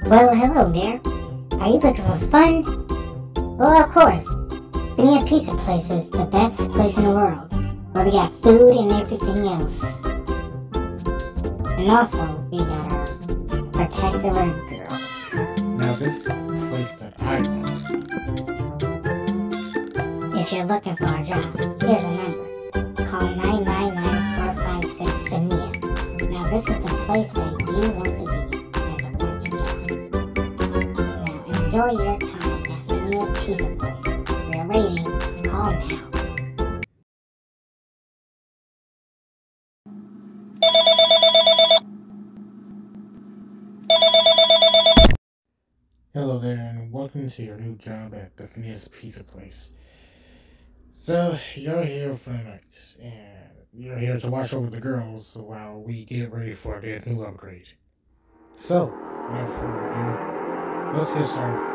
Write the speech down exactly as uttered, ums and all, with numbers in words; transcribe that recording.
Well, hello there. Are you looking for fun? Well, of course. Fnia Pizza Place is the best place in the world, where we got food and everything else. And also, we got our particular girls. Now this is the place that I want. If you're looking for a job, here's a number. Call nine nine nine four five six Fnia. Now this is the place that you want to be and want to job. Now enjoy your time at Fnia's Pizza Place. We're waiting. Call now. Hello there, and welcome to your new job at the Fnia's Pizza Place. So, you're here for the night, and you're here to watch over the girls while we get ready for their new upgrade. So, without further ado, let's get started.